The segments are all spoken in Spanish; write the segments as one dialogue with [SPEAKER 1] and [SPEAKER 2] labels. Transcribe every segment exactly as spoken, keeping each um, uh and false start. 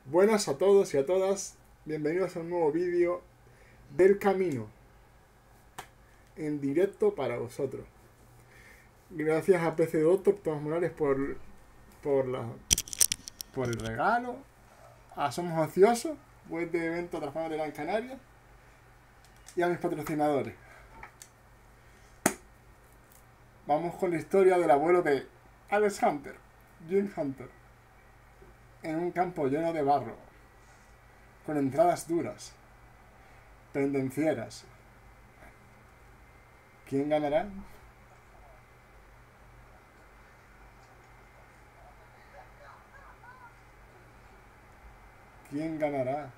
[SPEAKER 1] Buenas a todos y a todas, bienvenidos a un nuevo vídeo del camino en directo para vosotros. Gracias a P C Doctor Tomás Morales por, por, la, por el regalo, a Somos Ociosos, web de evento Transforma de Gran Canaria, y a mis patrocinadores. Vamos con la historia del abuelo de Alex Hunter, Jim Hunter, en un campo lleno de barro, con entradas duras, pendencieras. ¿Quién ganará? ¿Quién ganará?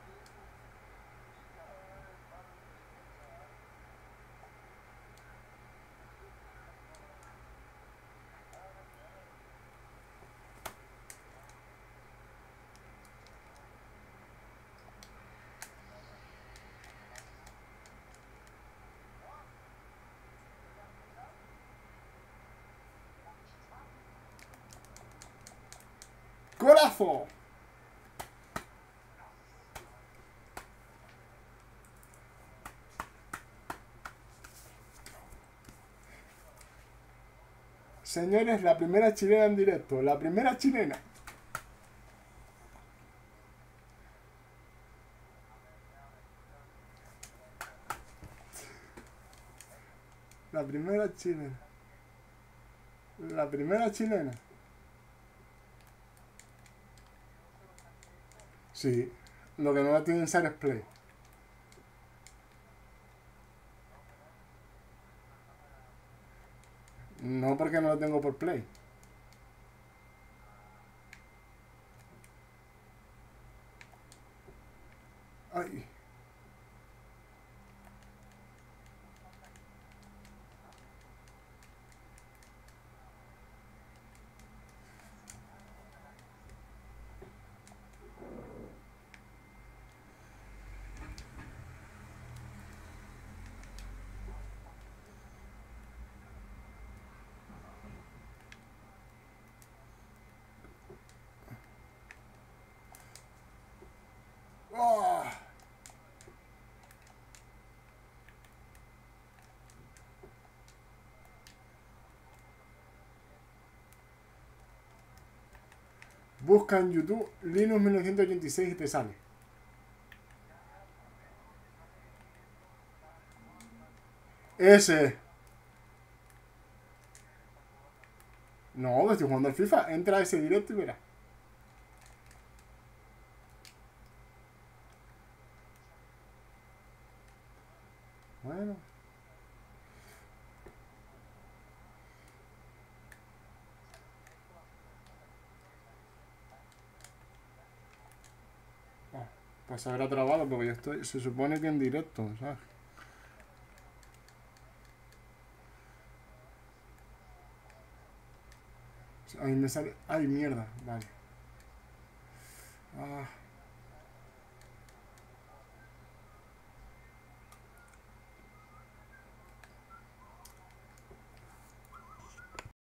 [SPEAKER 1] ¡Golazo! Señores, la primera chilena en directo. La primera chilena. La primera chilena. La primera chilena. Sí. Lo que no la tienen ser es play. No porque no lo tengo por play. Ay. Oh. Busca en YouTube Linux mil novecientos ochenta y seis y te sale. Ese. No, estoy jugando al FIFA. Entra a ese directo y verás. Bueno. Oh, pues se habrá trabado porque yo estoy. Se supone que en directo, ¿sabes? Ahí me sale. Ay, mierda. Vale.